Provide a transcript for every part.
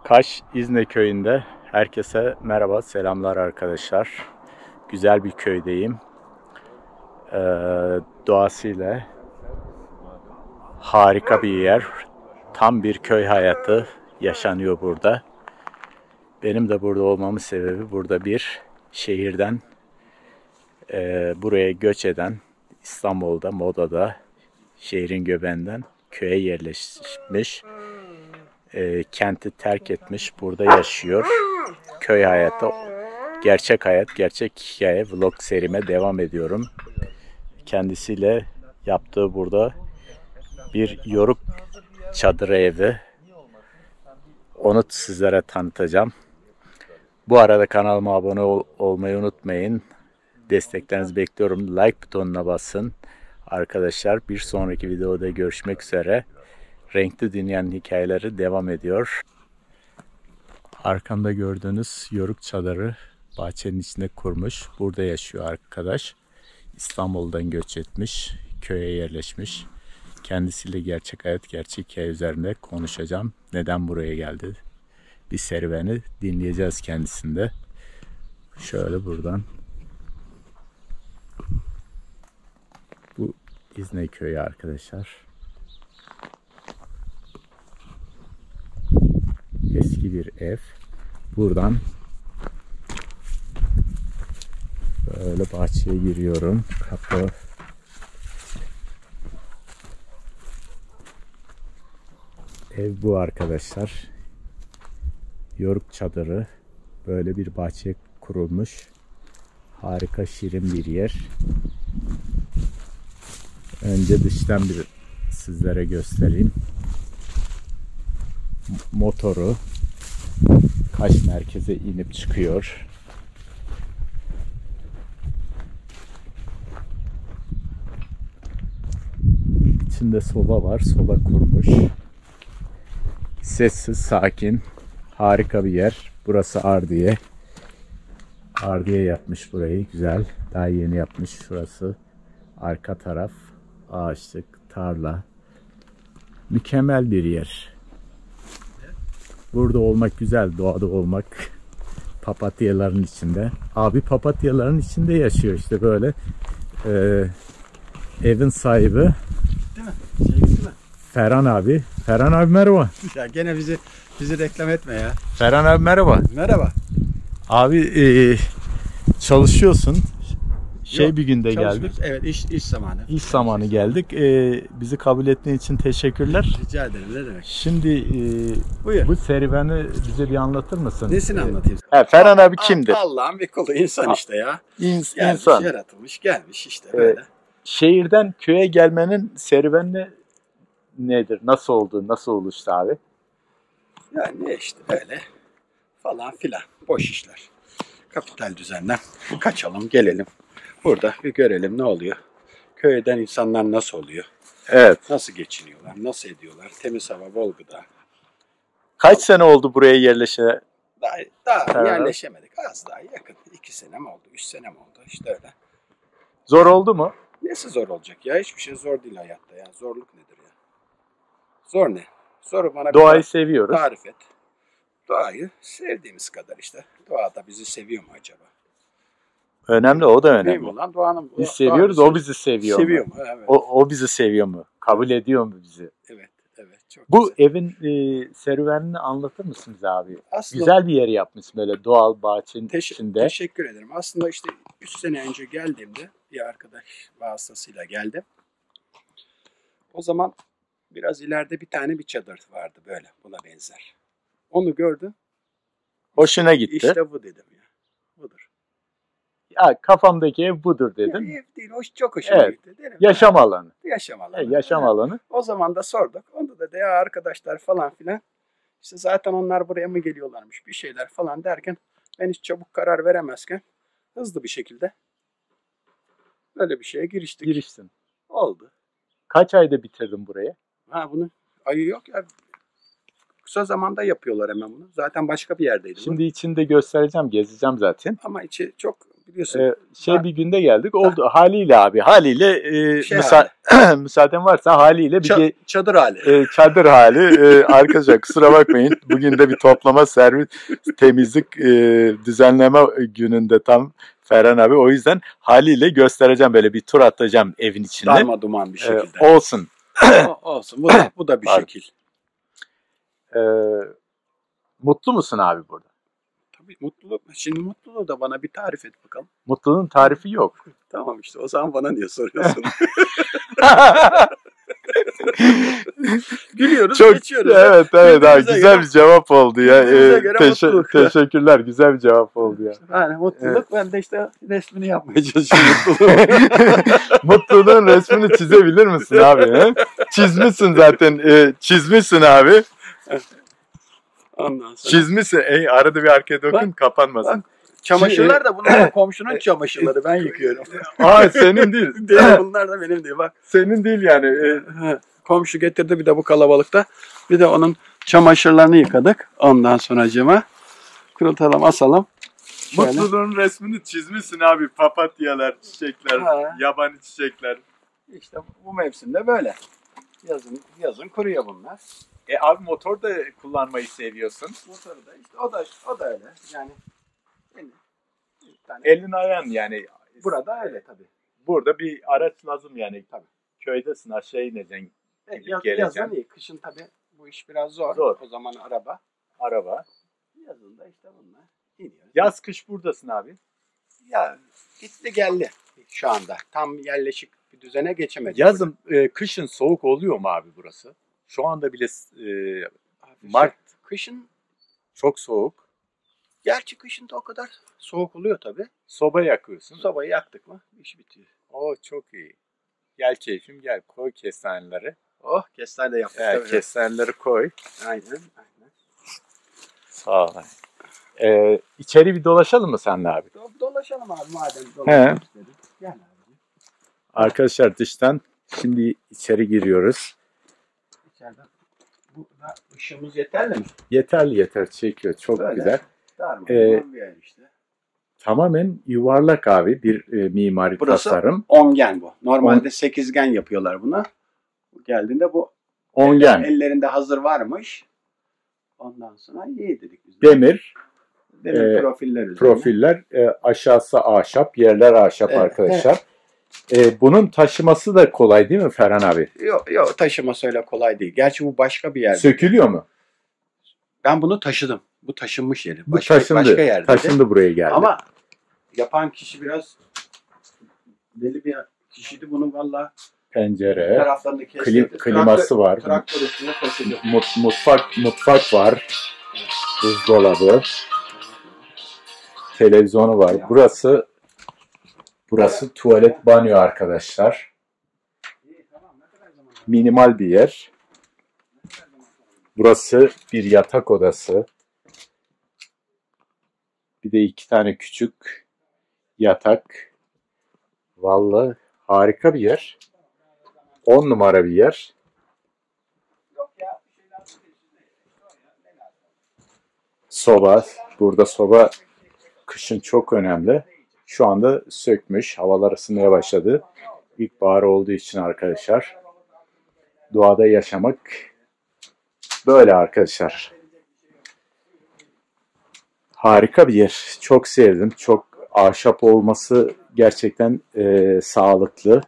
Kaş İzne köyünde herkese merhaba, selamlar arkadaşlar. Güzel bir köydeyim. Doğasıyla harika bir yer. Tam bir köy hayatı yaşanıyor burada. Benim de burada olmamın sebebi burada bir şehirden buraya göç eden İstanbul'da, Moda'da, şehrin göbeğinden köye yerleşmiş. Kenti terk etmiş, burada yaşıyor. Köy hayatı, gerçek hayat, gerçek hikaye vlog serime devam ediyorum. Kendisiyle yaptığı burada bir Yoruk çadırı evi. Onu sizlere tanıtacağım. Bu arada kanalıma abone olmayı unutmayın. Desteklerinizi bekliyorum. Like butonuna basın. Arkadaşlar bir sonraki videoda görüşmek üzere. Renkli Dünya'nın hikayeleri devam ediyor. Arkamda gördüğünüz Yoruk çadırı bahçenin içinde kurmuş. Burada yaşıyor arkadaş. İstanbul'dan göç etmiş. Köye yerleşmiş. Kendisiyle gerçek hayat, gerçek hikaye üzerinde konuşacağım. Neden buraya geldi? Bir serüveni dinleyeceğiz kendisinde. Şöyle buradan. Bu İzne köyü arkadaşlar. Eski bir ev. Buradan böyle bahçeye giriyorum. Kapı. Ev bu arkadaşlar. Yoruk çadırı. Böyle bir bahçeye kurulmuş. Harika, şirin bir yer. Önce dıştan bir sizlere göstereyim. Motoru Kaş merkeze inip çıkıyor. İçinde soba var. Soba kurmuş. Sessiz, sakin, harika bir yer. Burası Ardiye. Ardiye yapmış burayı. Güzel. Daha yeni yapmış. Şurası arka taraf. Ağaçlık, tarla. Mükemmel bir yer. Burada olmak güzel, doğada olmak. Papatyaların içinde. Abi papatyaların içinde yaşıyor işte böyle. Evin sahibi. Değil mi? Değil mi? Ferhan abi. Ferhan abi merhaba. Ya gene bizi reklam etme ya. Ferhan abi merhaba. Merhaba. Abi çalışıyorsun. Yok, Bir günde geldik. Evet, iş zamanı. İş zamanı geldik. Bizi kabul ettiğin için teşekkürler. Rica ederim, ne demek. Şimdi Buyur. bu serüveni bize bir anlatır mısın? Nesini anlatayım? Ferhan abi kimdir? Allah'ın bir kulu, insan işte ya. Gelmiş, İnsan. yaratılmış, gelmiş işte böyle. Şehirden köye gelmenin serüveni nedir? Nasıl oldu? Nasıl oluştu abi? Yani ne işte öyle falan filan. Boş işler. Kapital düzenden kaçalım, gelelim. Burada bir görelim ne oluyor. Köyden insanlar nasıl oluyor? Evet. Nasıl geçiniyorlar? Nasıl ediyorlar? Temiz hava, bol gıda. Kaç sene oldu buraya yerleşe? Daha yerleşemedik. Az daha yakın. 2 sene mi oldu? 3 sene mi oldu? İşte öyle. Zor oldu mu? Nesi zor olacak ya? Hiçbir şey zor değil hayatta ya. Zorluk nedir ya? Zor ne? Zoru bana Doğayı seviyoruz. tarif et. Doğayı sevdiğimiz kadar işte. Doğa da bizi seviyor mu acaba? Önemli, o da önemli. Mühim olan doğanın. Biz seviyoruz, o bizi seviyor seviyor mu? Evet. O bizi seviyor mu? Kabul ediyor mu bizi? Evet. Çok Bu güzel. evin serüvenini anlatır mısınız abi? Aslında, Güzel bir yer yapmış böyle doğal bahçenin içinde. Teşekkür ederim. Aslında işte 3 sene önce geldiğimde bir arkadaş vasıtasıyla geldim. O zaman biraz ileride bir çadır vardı böyle buna benzer. Onu gördüm. Hoşuna gitti. İşte bu dedim ya. Budur. Ya kafamdaki ev budur dedin. Ya, ev değil, çok hoşuma gitti. Dedim, Yaşam alanı. Yaşam alanı. Yaşam alanı. O zaman da sorduk. Onda da ya arkadaşlar falan filan. İşte zaten onlar buraya mı geliyorlarmış bir şeyler falan derken ben hiç çabuk karar veremezken hızlı bir şekilde böyle bir şeye Giriştin. Oldu. Kaç ayda bitirdin burayı? Bunu ayı yok ya. Kısa zamanda yapıyorlar hemen bunu. Zaten başka bir yerdeydim. Şimdi içinde göstereceğim, gezeceğim zaten. Ama içi çok biliyorsun. Bir günde geldik. Oldu haliyle abi. Haliyle müsaaden varsa haliyle bir Çadır hali. çadır hali. Arkadaşlar kusura bakmayın. Bugün de bir toplama, servis, temizlik, düzenleme gününde tam Ferhan abi. O yüzden haliyle göstereceğim, böyle bir tur atacağım evin içinde. Darma duman bir şekilde. Olsun. Olsun. Bu da bir şekil. Mutlu musun abi burada? Tabii mutluluk. Şimdi mutluluğu da bana bir tarif et bakalım. Mutluluğun tarifi yok. Tamam işte o zaman bana niye soruyorsun? Gülüyoruz, geçiyoruz. Evet abi, güzel göre, bir cevap oldu ya. Teşekkürler. Güzel bir cevap oldu ya. Yani mutluluk, ben de işte resmini yapmaya çalışıyorum. Mutluluğun resmini çizebilir misin abi? He? Çizmişsin zaten. Çizmişsin abi. Ondan sonra. Çizmişsin. Arada bir arkaya dokun, kapanmasın. Bak, çamaşırlar da bunlar komşunun çamaşırları. Ben yıkıyorum. Senin değil. Bunlar da benim değil. Bak. Senin değil yani. Komşu getirdi bir de bu kalabalıkta. Bir de onun çamaşırlarını yıkadık. Ondan sonracığıma kurultalım, asalım. Şöyle. Mutluluğun resmini çizmişsin abi. Papatyalar, çiçekler, yabani çiçekler. İşte bu mevsimde böyle. Yazın kuruyor bunlar. Abi motor da kullanmayı seviyorsun. Motoru da işte o da öyle. Yani elin ayağın yani. Burada öyle tabii. Burada bir araç lazım yani. Tabii. Köydesin, aşağı ineceksin. Yazın iyi. Kışın tabii bu iş biraz zor. O zaman araba. Yazın da işte bunlar. İniyoruz. Yaz kış buradasın abi. Ya gitti geldi şu anda. Tam yerleşik bir düzene geçemedik. Yazın, kışın soğuk oluyor mu abi burası? Şu anda bile Mart. Kışın çok soğuk. Gerçi kışın da o kadar soğuk oluyor tabii. Soba yakıyorsun. Sobayı yaktık mı iş bitiyor. Çok iyi. Gel keyfim gel, koy kestaneleri. Kestane de yaptık. Evet, kestaneleri koy. Aynen. Sağ ol. İçeri bir dolaşalım mı seninle abi? Dolaşalım abi madem dolaşalım istedim. Gel abi. Arkadaşlar dıştan şimdi içeri giriyoruz. İçeriden. Burada ışığımız yeterli mi? Yeter çekiyor. Çok böyle güzel. Bir yer işte. Tamamen yuvarlak abi bir mimari tasarım. Ongen bu. Normalde sekizgen yapıyorlar buna. Geldiğinde bu ongen. Ellerinde hazır varmış. Ondan sonra iyi dedik biz. Demir profiller üzerine. Profiller, aşağısı ahşap, yerler ahşap arkadaşlar. Bunun taşıması da kolay değil mi Ferhan abi? Yok taşıması öyle kolay değil. Gerçi bu başka bir yer. Sökülüyor mu? Ben bunu taşıdım. Bu taşınmış yeri. Başka yerde. Taşındı buraya geldi. Ama yapan kişi biraz deli bir kişiydi. Bunu valla pencere, taraflarını kestirdi. kliması var. Traktör üstüne taşıdı. Mutfak var. Buzdolabı. Televizyonu var. Burası tuvalet, banyo arkadaşlar. Minimal bir yer. Burası bir yatak odası. Bir de 2 tane küçük yatak. Vallahi harika bir yer. 10 numara bir yer. Soba. Burada soba kışın çok önemli. Şu anda sökmüş. Havalar ısınmaya başladı. İlkbahar olduğu için arkadaşlar. Doğada yaşamak böyle arkadaşlar. Harika bir yer. Çok sevdim. Çok ahşap olması gerçekten sağlıklı.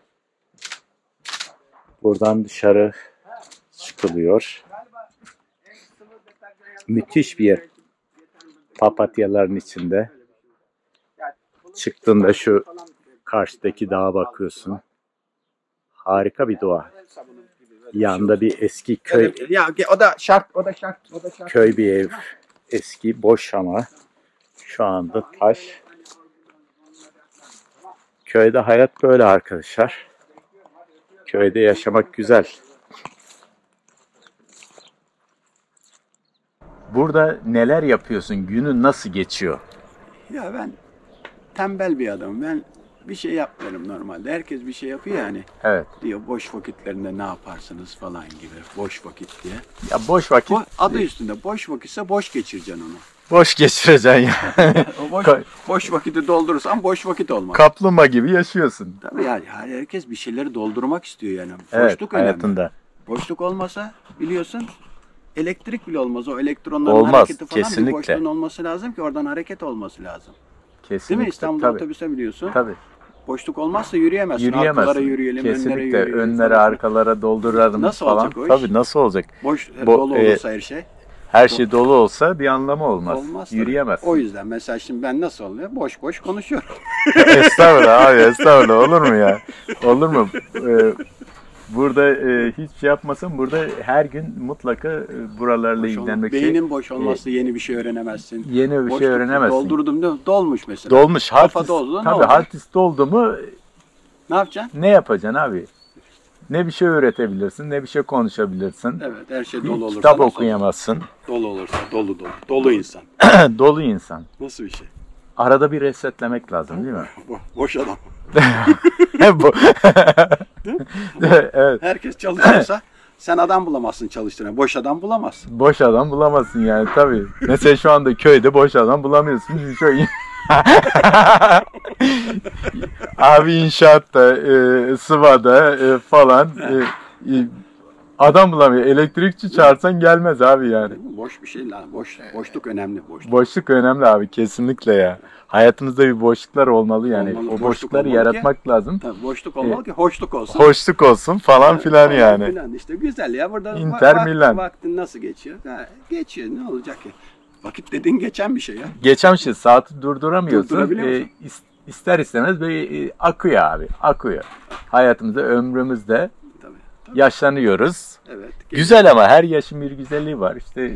Buradan dışarı çıkılıyor. Müthiş bir yer. Papatyaların içinde. Çıktığında şu karşıdaki dağa bakıyorsun. Harika bir doğa. Yanında bir eski köy. Ya o da şart. Köy bir ev. Eski, boş ama şu anda taş. Köyde hayat böyle arkadaşlar. Köyde yaşamak güzel. Burada neler yapıyorsun? Günün nasıl geçiyor? Ya ben tembel bir adamım. Ben bir şey yapmıyorum normalde. Herkes bir şey yapıyor yani. Evet. Diyor boş vakitlerinde ne yaparsınız falan gibi. Boş vakit diye. Ya boş vakit. Adı üstünde boş vakitse boş geçireceksin onu. boş geçireceksin yani. O boş vakiti doldurursan boş vakit olmaz. Kaplumbağa gibi yaşıyorsun. Tabii yani herkes bir şeyleri doldurmak istiyor yani. Evet, Boşluk önemli. hayatında. Boşluk olmasa biliyorsun elektrik bile olmaz. O elektronların Olmaz, hareketi falan kesinlikle. bir boşluğun olması lazım ki oradan hareket olması lazım. Kesinlikle. Değil mi? İstanbul'da tabii, otobüse biliyorsun. tabii. Boşluk olmazsa yürüyemezsin. Yürüyemezsin. Arkalara yürüyelim, önlere Kesinlikle. yürüyelim. Önlere, falan. arkalara dolduralım Nasıl falan. olacak o iş? Tabii nasıl olacak? Boş, Bu, dolu olursa her şey. Her şey dolu olsa bir anlamı olmaz. Olmaz tabii. Yürüyemezsin. O yüzden mesela şimdi ben nasıl oluyor? Boş boş konuşuyorum. Estağfurullah abi, estağfurullah. Olur mu ya? Olur mu? Burada hiç şey yapmasın. Burada her gün mutlaka buralarla ilgilenmek Beynin boş olması yeni bir şey öğrenemezsin. Yeni bir Boşluk, şey öğrenemezsin. Doldurdum değil mi? Dolmuş mesela. Dolmuş. Kafa doldu. Ne Tabii olacak? hard disk doldu mu Ne yapacaksın? ne yapacaksın abi? Ne bir şey öğretebilirsin, ne bir şey konuşabilirsin. Evet, her şey Bir dolu olursa. kitap nasıl okuyamazsın. olur? Dolu olursa dolu dolu. Dolu insan. Dolu insan. Nasıl bir şey? Arada bir resetlemek lazım değil mi? Boş adam. Bu. Evet. Herkes çalışıyorsa sen adam bulamazsın çalıştıran. Boş adam bulamazsın. Boş adam bulamazsın yani tabii. Mesela şu anda köyde boş adam bulamıyorsun. Şu abi inşaatta, sıvada falan adam bulamıyor. Elektrikçi çağırsan gelmez abi yani. Boş bir şey lan. Boşluk önemli. Boşluk önemli abi, kesinlikle ya. Hayatımızda bir boşluklar olmalı yani. Olmalı, O boşluk boşlukları olmalı yaratmak lazım. Tabii boşluk olmalı ki hoşluk olsun. Hoşluk olsun falan filan Falan yani. filan. İşte güzel ya. Burada Inter Milan. Vaktin nasıl geçiyor? Ha, geçiyor. Ne olacak ki? Vakit dediğin geçen bir şey ya. Geçen şey, saati durduramıyorsun. Durdurabiliyor musun? İster istemez böyle akıyor abi. Akıyor. Hayatımızda, ömrümüzde Tabii. yaşlanıyoruz. Evet. Güzel ama her yaşın bir güzelliği var. İşte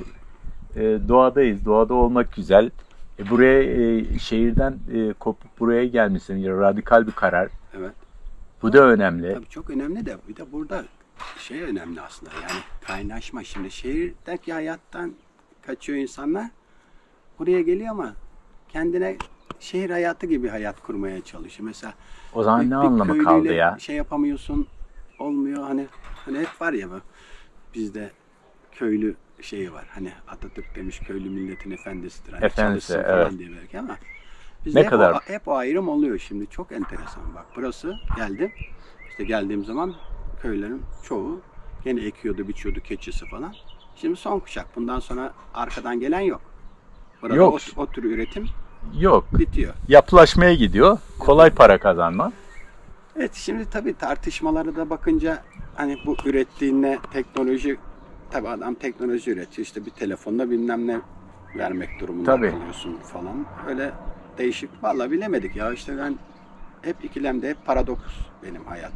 doğadayız. Doğada olmak güzel. Buraya şehirden kopup buraya gelmişsin. Radikal bir karar. Evet. Bu da önemli. Tabii çok önemli de bir de burada şey önemli aslında yani kaynaşma. Şimdi şehirdeki hayattan kaçıyor insanlar. Buraya geliyor ama kendine şehir hayatı gibi hayat kurmaya çalışıyor. Mesela O zaman ne anlamı kaldı köylüyle ya? şey yapamıyorsun, olmuyor. Hani hep var ya bu bizde köylü şeyi var. Hani Atatürk demiş köylü milletin efendisidir. Hani Efendisi, çalışsın evet. falan diye belki ama bizde Ne hep kadar? hep o ayrım oluyor şimdi. Çok enteresan bak. Burası geldim. İşte geldiğim zaman köylerin çoğu gene ekiyordu, biçiyordu keçisi falan. Şimdi son kuşak. Bundan sonra arkadan gelen yok. Burada Yok. o tür üretim Yok. bitiyor. Yapılaşmaya gidiyor. Kolay para kazanma. Evet şimdi tabii tartışmaları da bakınca hani bu ürettiğine teknoloji tabii adam teknoloji üretiyor işte bir telefonda bilmem ne vermek durumunda Tabii. kalıyorsun falan. Öyle değişik. Vallahi bilemedik ya işte ben hep ikilemde hep paradoks benim hayat.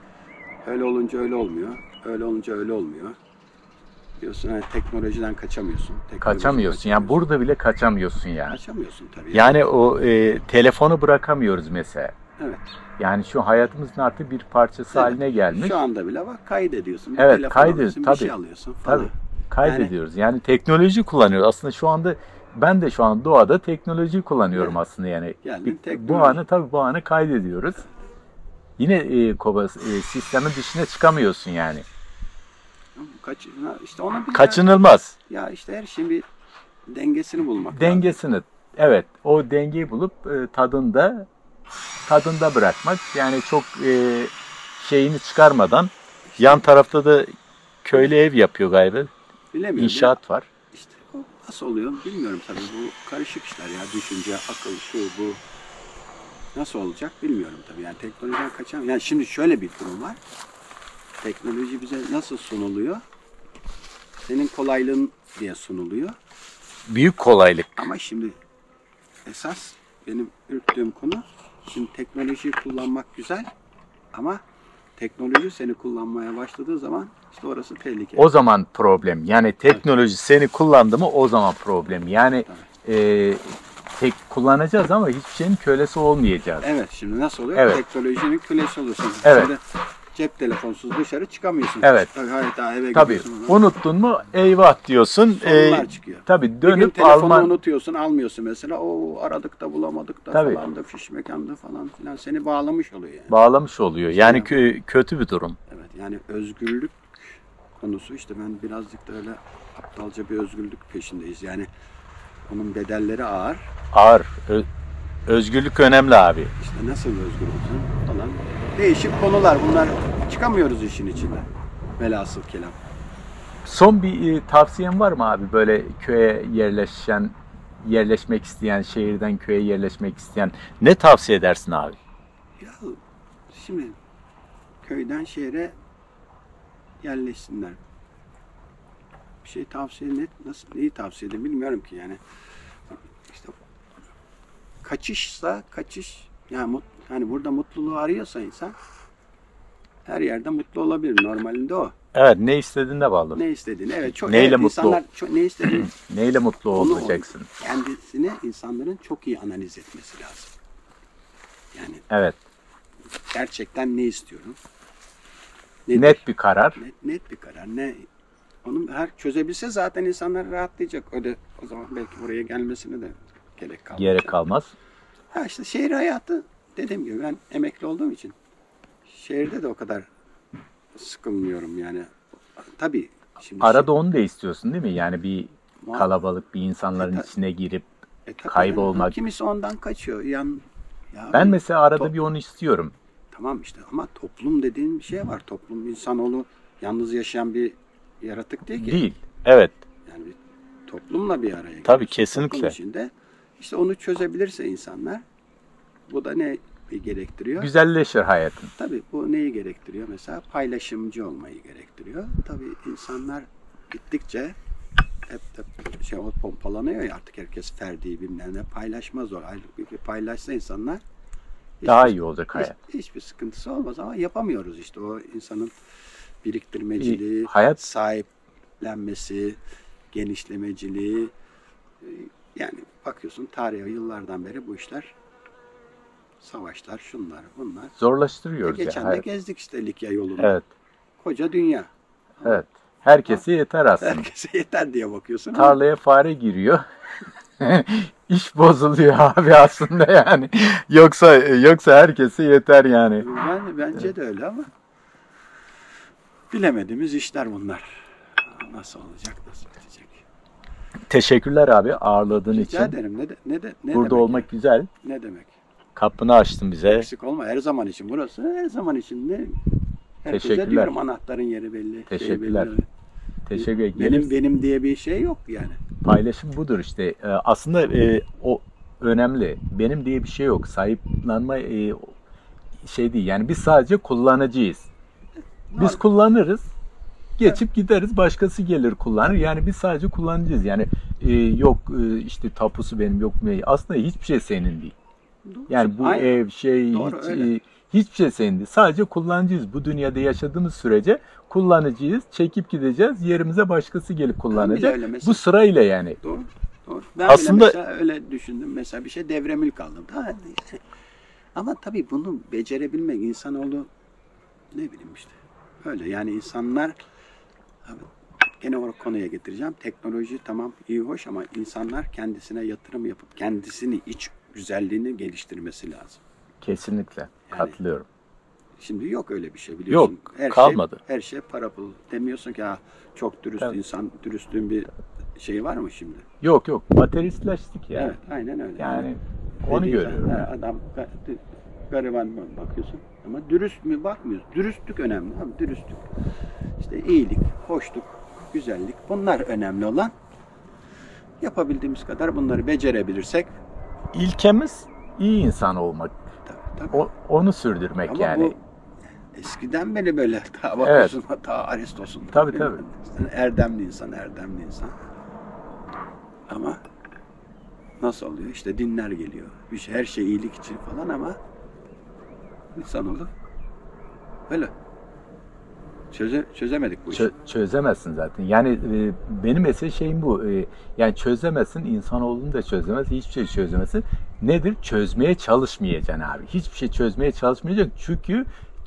Öyle olunca öyle olmuyor. Öyle olunca öyle olmuyor. Diyorsun hani teknolojiden kaçamıyorsun. Kaçamıyorsun. Yani burada bile kaçamıyorsun yani. Kaçamıyorsun tabii. Yani o telefonu bırakamıyoruz mesela. Evet. Yani şu hayatımızın artık bir parçası Evet. haline gelmiş. Şu anda bile bak kaydediyorsun. Bir Evet, telefon kaydediyoruz, alıyorsun, tabii. bir şey alıyorsun falan. Tabii. Kaydediyoruz. Yani teknoloji kullanıyoruz. Aslında şu anda ben de şu an doğada teknolojiyi kullanıyorum Evet. aslında yani. Yani Bu anı kaydediyoruz. Yine sistemin dışına çıkamıyorsun yani. İşte ona bir Kaçınılmaz. ya işte her şeyin bir dengesini bulmak lazım. Dengesini, evet, o dengeyi bulup tadında bırakmak. Yani çok şeyini çıkarmadan. Yan tarafta da köylü ev yapıyor galiba. Bilemiyorum. İnşaat var. İşte o nasıl oluyor bilmiyorum tabii. Bu karışık işler ya. Düşünce, akıl, şu bu. Nasıl olacak bilmiyorum tabii. Yani teknolojiden kaçamam. Yani şimdi şöyle bir durum var. Teknoloji bize nasıl sunuluyor? Senin kolaylığın diye sunuluyor. Büyük kolaylık. Ama şimdi esas benim ürktüğüm konu şimdi teknolojiyi kullanmak güzel ama teknoloji seni kullanmaya başladığı zaman işte orası tehlike. O zaman problem. Yani teknoloji seni kullandı mı o zaman problem. Yani tek kullanacağız ama hiçbir şeyin kölesi olmayacağız. Evet şimdi nasıl oluyor? Evet. Teknolojinin kölesi oluyorsun. Evet. Şimdi cep telefonsuz dışarı çıkamıyorsun. Evet. Hayır daha eve Tabii. gidiyorsun. Ona. Unuttun mu eyvah diyorsun. Sorunlar çıkıyor. Tabii Bir gün dönüp telefonu alman. unutuyorsun, almıyorsun mesela. O aradık da bulamadık da Tabii. falan da fiş mekanda falan filan seni bağlamış oluyor yani. Bağlamış oluyor. Yani Yani. kötü bir durum. Evet yani özgürlük konusu işte ben birazcık da öyle aptalca bir özgürlük peşindeyiz. Yani Bunun bedelleri ağır. Ağır. Özgürlük önemli abi. İşte nasıl özgür olsun falan. Değişik konular bunlar. Çıkamıyoruz işin içinden. Velhasıl kelam. Son bir tavsiyen var mı abi? Böyle köye yerleşmek isteyen, şehirden köye yerleşmek isteyen ne tavsiye edersin abi? Ya şimdi köyden şehre yerleşsinler. Bir şey neyi tavsiye edeyim bilmiyorum ki yani. İşte kaçışsa kaçış yani hani burada mutluluğu arıyorsa insan her yerde mutlu olabilir. Normalinde o. Evet, ne istediğine bağlı. Ne istediğini. Evet, Neyle evet, mutlu insanlar ne istediğini Neyle mutlu onu olacaksın? kendisini insanların çok iyi analiz etmesi lazım. Yani Evet. gerçekten ne istiyorum? Nedir? Net bir karar. Net bir karar. Onu çözebilse zaten insanlar rahatlayacak. O zaman belki buraya gelmesine de gerek kalmaz. Gerek kalmaz. Ha işte şehir hayatı dediğim gibi ben emekli olduğum için şehirde de o kadar sıkılmıyorum yani. Tabii şimdi Arada onu da istiyorsun değil mi? Yani bir Muhakkak. kalabalık, bir insanların içine girip tabii kaybolmak. kimisi ondan kaçıyor. Ya Ben mesela arada bir onu istiyorum. Tamam işte ama toplum dediğin bir şey var. Toplum insanoğlu yalnız yaşayan bir yaratık değil ki. Değil. Evet. Yani bir toplumla bir araya geliyor. Tabii kesinlikle. Toplum içinde işte onu çözebilirse insanlar bu da ne gerektiriyor? Güzelleşir hayatın. Tabii bu neyi gerektiriyor? Mesela paylaşımcı olmayı gerektiriyor. Tabii insanlar gittikçe hep o pompalanıyor ya artık herkes ferdi bilmem ne paylaşmaz o. Halbuki paylaşsa insanlar Daha iyi olacak hayat. hiçbir sıkıntısı olmaz ama yapamıyoruz işte o insanın biriktirmeciliği, Hayat sahiplenmesi, genişlemeciliği. Yani bakıyorsun tarihe yıllardan beri bu işler savaşlar, şunlar, bunlar. zorlaştırıyoruz Geçen ya. de gezdik işte Likya yolunu. Evet. Koca dünya. Evet. Herkese yeter aslında. Herkese yeter diye bakıyorsun. Tarlaya fare giriyor. İş bozuluyor abi aslında yani. Yoksa herkese yeter yani. Bence de öyle ama bilemediğimiz işler bunlar. Nasıl olacak, nasıl bitecek? Teşekkürler abi ağırladığın Rica için. ederim. Ne Burada demek olmak güzel. Ne demek? Kapını açtın bize. Eksik olma. Her zaman için burası. Her zaman için de herkese Teşekkürler. diyorum anahtarın yeri belli. Teşekkürler. Belli. Teşekkür ederim. Benim diye bir şey yok yani. Paylaşım budur işte. Aslında o önemli. Benim diye bir şey yok. Sahiplenme şey değil. Yani biz sadece kullanıcıyız. Biz kullanırız. Geçip gideriz. Başkası gelir kullanır. Yani biz sadece kullanıcıyız. Yani yok işte tapusu benim yok. Aslında hiçbir şey senin değil. Yani bu Aynen. ev Doğru, öyle. hiçbir şey senin değil. Sadece kullanıcıyız. Bu dünyada yaşadığımız sürece kullanıcıyız. Çekip gideceğiz. Yerimize başkası gelip kullanacak. öyle mesela. Bu sırayla yani. Doğru. Ben Aslında- bile mesela öyle düşündüm. Mesela bir şey devremülk aldım. Ama tabii bunu becerebilmek insanoğlu ne bileyim işte. Öyle yani insanlar abi, gene o konuya getireceğim. Teknoloji tamam iyi hoş ama insanlar kendisine yatırım yapıp kendisini iç güzelliğini geliştirmesi lazım. Kesinlikle. Katılıyorum. Şimdi yok öyle bir şey biliyorsun. Yok, kalmadı. Her şey para pul. Demiyorsun ki çok dürüst Evet. insan, dürüstlüğün bir şey var mı şimdi? Yok. Materyalistleştik ya. Evet, aynen öyle. Yani onu Dediğin görüyorum. zaman, adam gariban bakıyorsun ama dürüst mü bakmıyoruz. Dürüstlük önemli abi, dürüstlük. İşte iyilik, hoşluk, güzellik bunlar önemli olan. Yapabildiğimiz kadar bunları becerebilirsek İlkemiz iyi insan olmak. tabii. Onu sürdürmek Ama yani. bu eskiden beri böyle ta bakıyorsun ta Aristos'un. Tabii. Erdemli insan. Ama nasıl oluyor? İşte dinler geliyor. Her şey iyilik için falan ama insanoğlu böyle. Çözemedik bu işi. Çözemezsin zaten. Yani benim mesela şeyim bu. Yani çözemezsin. İnsanoğlunu da çözemez. Hiçbir şey çözemezsin. Nedir? Çözmeye çalışmayacaksın abi. Hiçbir şey çözmeye çalışmayacaksın. Çünkü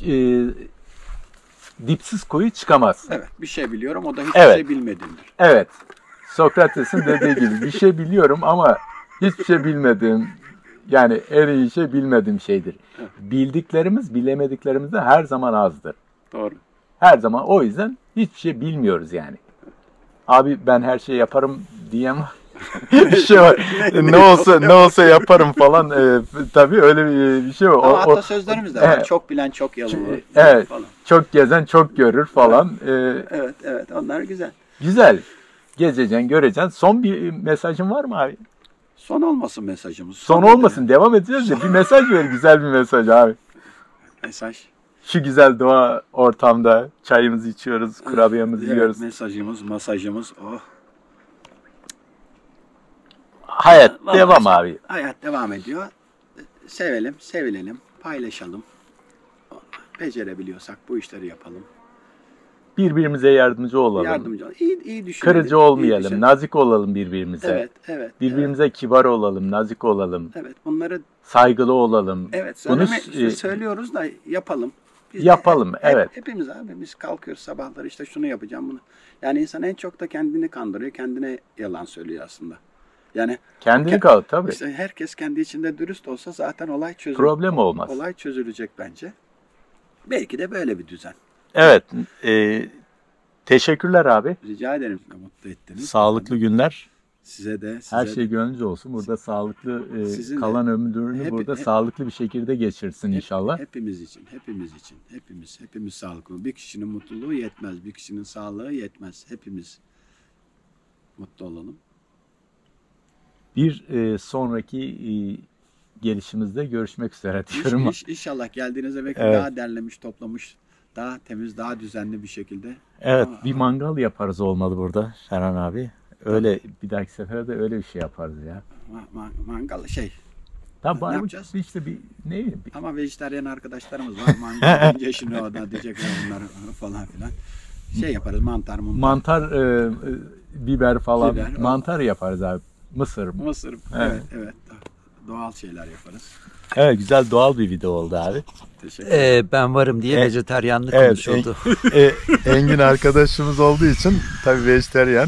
dipsiz kuyu çıkamaz. Evet, bir şey biliyorum. O da hiçbir Evet. şey bilmediğimdir. Evet. Sokrates'in dediği gibi bir şey biliyorum ama hiçbir şey bilmediğim yani en iyi şey bilmediğim şeydir. Evet. Bildiklerimiz bilemediklerimizden her zaman azdır. Doğru. Her zaman o yüzden hiçbir şey bilmiyoruz yani. Abi ben her şeyi yaparım diyemem. bir şey var. Ne olsa yaparım falan. Tabii öyle bir şey var. Ama atasözlerimiz de var. Çok bilen çok yalın evet. falan. Çok gezen çok görür falan. Evet. Onlar güzel. Güzel. Gezeceksin, göreceksin. Son bir mesajın var mı abi? Son olmasın mesajımız. Son olmasın. Devam edeceğiz de bir mesaj ver. Güzel bir mesaj abi. Mesaj. Şu güzel doğa ortamda çayımızı içiyoruz, kurabiyemizi yiyoruz. Mesajımız, masajımız. Oh. Hayat Vallahi devam abi. Hayat devam ediyor. Sevelim, sevilelim, paylaşalım. Becerebiliyorsak bu işleri yapalım. Birbirimize yardımcı olalım. Yardımcı olalım. İyi düşünelim. Kırıcı olmayalım, nazik olalım birbirimize. Evet. Birbirimize kibar olalım, nazik olalım. Evet, bunları saygılı olalım. evet Bunu söylüyoruz da yapalım. Yapalım, evet. Hepimiz abi biz kalkıyoruz sabahları işte şunu yapacağım bunu. Yani insan en çok da kendini kandırıyor, kendine yalan söylüyor aslında. Yani kendini kal tabii. İşte herkes kendi içinde dürüst olsa zaten olay çözülür. Problem olmaz. Olay çözülecek bence. Belki de böyle bir düzen. Evet. Teşekkürler abi. Rica ederim. Mutlu ettiniz. Sağlıklı günler. Size de. Her şey gönlünüzce olsun. Burada sağlıklı kalan ömrünü burada sağlıklı bir şekilde geçirsin inşallah. Hepimiz için. Hepimiz sağlıklı. Bir kişinin mutluluğu yetmez. Bir kişinin sağlığı yetmez. Hepimiz mutlu olalım. Bir sonraki gelişimizde görüşmek üzere diyorum. İnşallah geldiğinizde belki daha derlemiş, toplamış, daha temiz, daha düzenli bir şekilde. Evet, bir mangal yaparız olmalı burada Ferhan abi. Öyle bir dahaki sefere de öyle bir şey yaparız ya. Mangal şey. Tamam, ne yapacağız? İşte ne bileyim. Ama vejetaryen arkadaşlarımız var. Mangal deyince şimdi orada diyecekler bunlar falan filan. Şey yaparız mantar. Biber falan. Mantar yaparız abi. Mısır. Evet. Doğal şeyler yaparız. Evet, güzel doğal bir video oldu abi. Teşekkür ben varım diye vejetaryenlik konuşuldu. Engin arkadaşımız olduğu için tabii vejetaryen.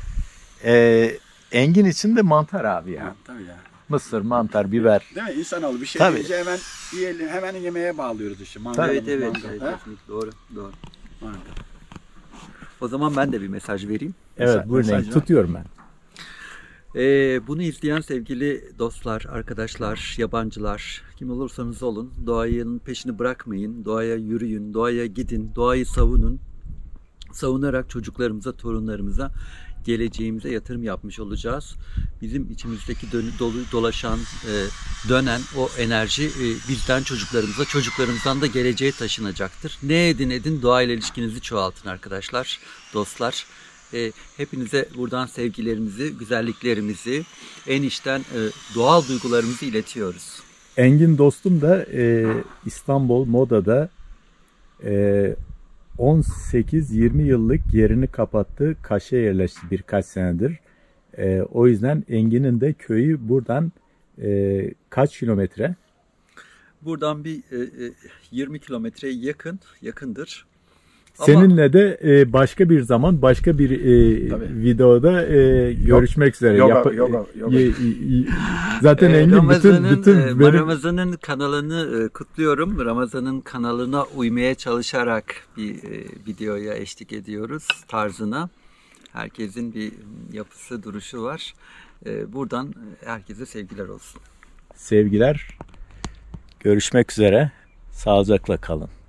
Engin için de mantar abi ya. Tabii ya. Mısır, mantar, biber. Değil mi? İnsanoğlu bir şey deyince hemen yiyelim, hemen yemeğe bağlıyoruz işte. Evet. Kesinlikle doğru. Mangal. O zaman ben de bir mesaj vereyim. Evet, buyurun. Tutuyorum ben. Bunu izleyen sevgili dostlar, arkadaşlar, yabancılar, kim olursanız olun, doğanın peşini bırakmayın, doğaya yürüyün, doğaya gidin, doğayı savunun. Savunarak çocuklarımıza, torunlarımıza, geleceğimize yatırım yapmış olacağız. Bizim içimizdeki dolaşan, dönen o enerji bizden çocuklarımıza, çocuklarımızdan da geleceğe taşınacaktır. Ne edin doğayla ilişkinizi çoğaltın arkadaşlar, dostlar. Hepinize buradan sevgilerimizi, güzelliklerimizi, en içten doğal duygularımızı iletiyoruz. Engin dostum da İstanbul Moda'da 18-20 yıllık yerini kapattı. Kaş'a yerleşti birkaç senedir. O yüzden Engin'in de köyü buradan kaç kilometre? Buradan bir 20 kilometreye yakındır. Seninle de başka bir zaman, başka bir videoda görüşmek üzere. Yoga. Zaten Engin bütün Ramazan'ın kanalını kutluyorum. Ramazan'ın kanalına uymaya çalışarak bir videoya eşlik ediyoruz tarzına. Herkesin bir yapısı, duruşu var. Buradan herkese sevgiler olsun. Sevgiler. Görüşmek üzere. Sağlıcakla kalın.